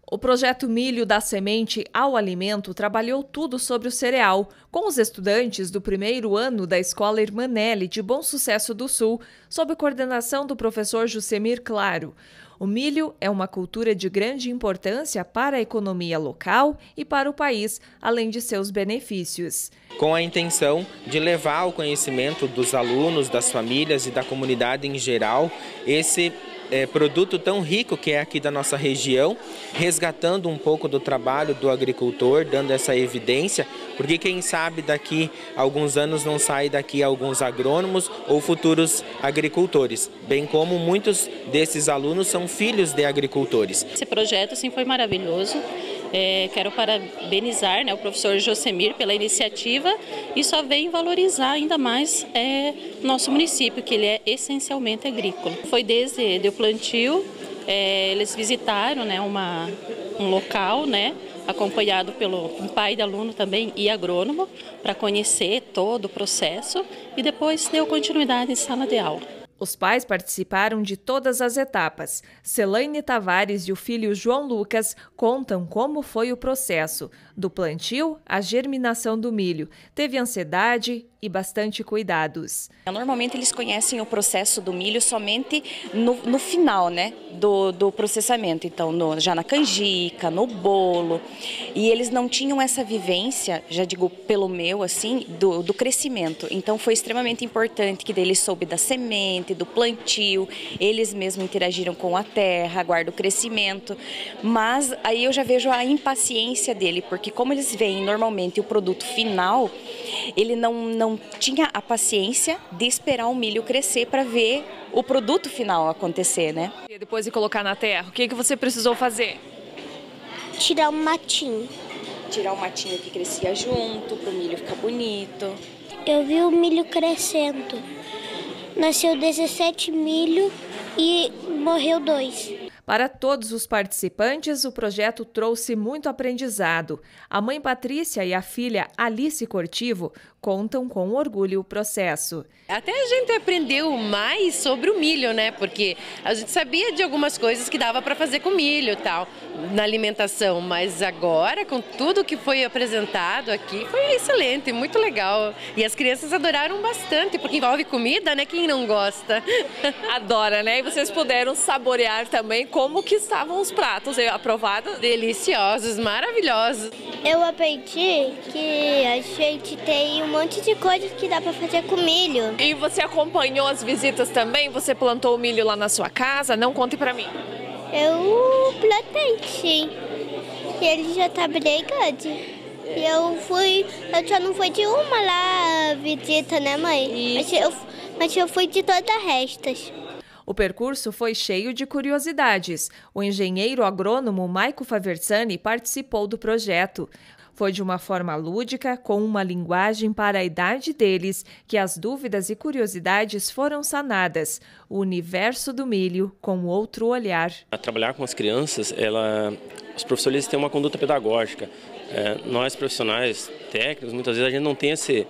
O projeto Milho da Semente ao Alimento trabalhou tudo sobre o cereal, com os estudantes do primeiro ano da Escola Irmanelli de Bom Sucesso do Sul, sob coordenação do professor Jusemir Claro. O milho é uma cultura de grande importância para a economia local e para o país, além de seus benefícios. Com a intenção de levar ao conhecimento dos alunos, das famílias e da comunidade em geral, esse produto tão rico que é aqui da nossa região, resgatando um pouco do trabalho do agricultor, dando essa evidência, porque quem sabe daqui a alguns anos não sai daqui alguns agrônomos ou futuros agricultores, bem como muitos desses alunos são filhos de agricultores. Esse projeto sim, foi maravilhoso. Quero parabenizar o professor Jusemir pela iniciativa e só vem valorizar ainda mais nosso município, que ele é essencialmente agrícola. Foi desde o plantio, eles visitaram um local, acompanhado pelo pai de aluno também e agrônomo, para conhecer todo o processo e depois deu continuidade em sala de aula. Os pais participaram de todas as etapas. Celaine Tavares e o filho João Lucas contam como foi o processo, do plantio à germinação do milho. Teve ansiedade e bastante cuidados. Normalmente eles conhecem o processo do milho somente no final, do processamento. Então, já na canjica, no bolo. E eles não tinham essa vivência, já digo pelo meu, assim, do crescimento. Então, foi extremamente importante que eles soube da semente, do plantio, eles mesmos interagiram com a terra, aguardam o crescimento, mas aí eu já vejo a impaciência dele, porque como eles veem normalmente o produto final, ele não tinha a paciência de esperar o milho crescer para ver o produto final acontecer, E depois de colocar na terra, o que você precisou fazer? Tirar um matinho. Tirar o matinho que crescia junto, para o milho ficar bonito. Eu vi o milho crescendo. Nasceu 17 milho e morreu 2. Para todos os participantes, o projeto trouxe muito aprendizado. A mãe Patrícia e a filha Alice Cortivo contam com orgulho o processo. Até a gente aprendeu mais sobre o milho, porque a gente sabia de algumas coisas que dava para fazer com milho e tal, na alimentação, mas agora, com tudo que foi apresentado aqui, foi excelente, muito legal. E as crianças adoraram bastante, porque envolve comida, quem não gosta? Adora, E vocês puderam saborear também como que estavam os pratos, aprovados? Deliciosos, maravilhosos. Eu aprendi que a gente tem um monte de coisas que dá para fazer com milho. E você acompanhou as visitas também? Você plantou o milho lá na sua casa? Não conte para mim. Eu plantei, sim. E ele já tá bem grande. E eu já não fui de uma lá visita, mãe? Mas eu fui de todas as restas. O percurso foi cheio de curiosidades. O engenheiro agrônomo Maico Faversani participou do projeto. Foi de uma forma lúdica, com uma linguagem para a idade deles, que as dúvidas e curiosidades foram sanadas. O universo do milho com outro olhar. A trabalhar com as crianças, os professores têm uma conduta pedagógica. Nós, profissionais técnicos, muitas vezes a gente não tem esse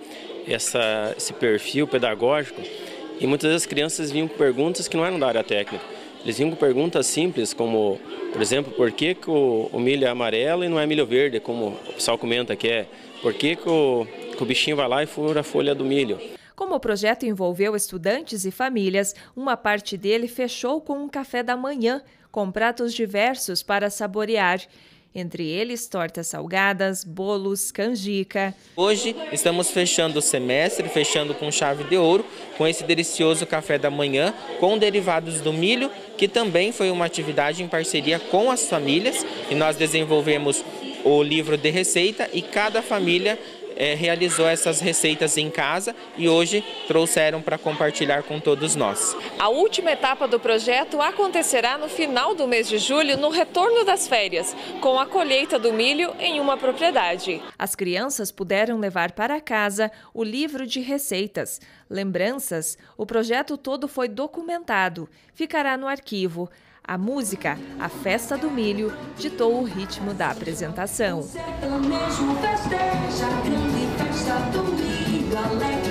perfil pedagógico. E muitas vezes as crianças vinham com perguntas que não eram da área técnica. Eles vinham com perguntas simples, como, por exemplo, por que o milho é amarelo e não é milho verde, como o pessoal comenta que é? Por que o bichinho vai lá e fura a folha do milho? Como o projeto envolveu estudantes e famílias, uma parte dele fechou com um café da manhã, com pratos diversos para saborear. Entre eles, tortas salgadas, bolos, canjica. Hoje estamos fechando o semestre, fechando com chave de ouro, com esse delicioso café da manhã, com derivados do milho, que também foi uma atividade em parceria com as famílias. E nós desenvolvemos o livro de receita e cada família realizou essas receitas em casa e hoje trouxeram para compartilhar com todos nós. A última etapa do projeto acontecerá no final do mês de julho, no retorno das férias, com a colheita do milho em uma propriedade. As crianças puderam levar para casa o livro de receitas. Lembranças, o projeto todo foi documentado, ficará no arquivo. A música, A Festa do Milho, ditou o ritmo da apresentação. Pelo mesmo festeja, grande festa do milho, alegre.